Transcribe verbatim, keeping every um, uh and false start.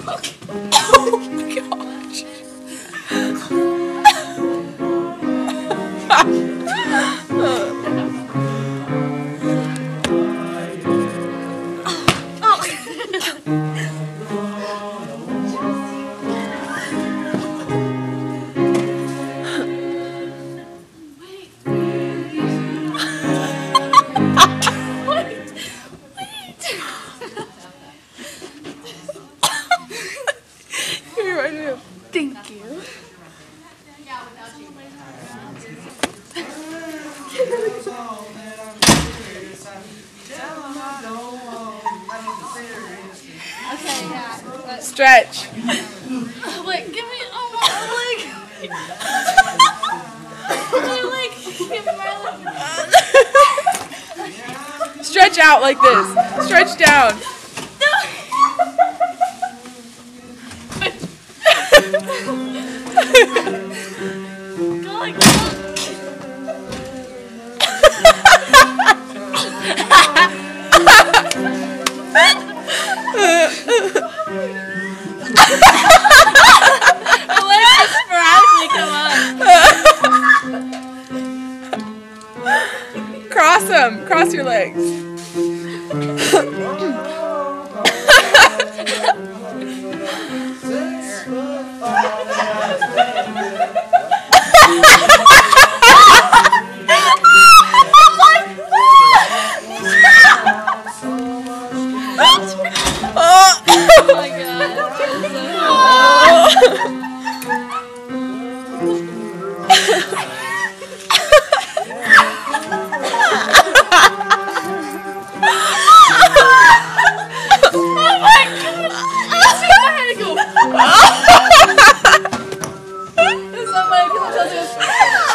Thank you. Okay, yeah. Stretch. Wait, give me oh my leg. My leg. Give me my leg. Stretch out like this. Stretch down. Go like that. The legs just sporadically come up. Cross them. Cross your legs. Oh my god. It's not my because I'm